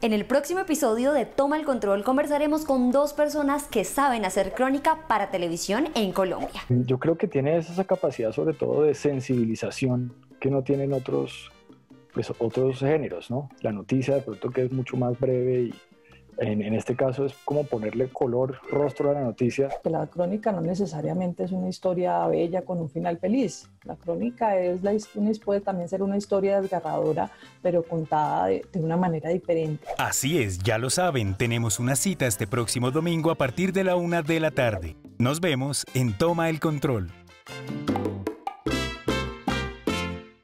En el próximo episodio de Toma el Control conversaremos con dos personas que saben hacer crónica para televisión en Colombia. Yo creo que tiene esa capacidad sobre todo de sensibilización que no tienen otros géneros, ¿no? La noticia de pronto que es mucho más breve y en este caso es como ponerle color, rostro a la noticia. La crónica no necesariamente es una historia bella con un final feliz. La crónica puede también ser una historia desgarradora, pero contada de una manera diferente. Así es, ya lo saben, tenemos una cita este próximo domingo a partir de la 1 de la tarde. Nos vemos en Toma el Control.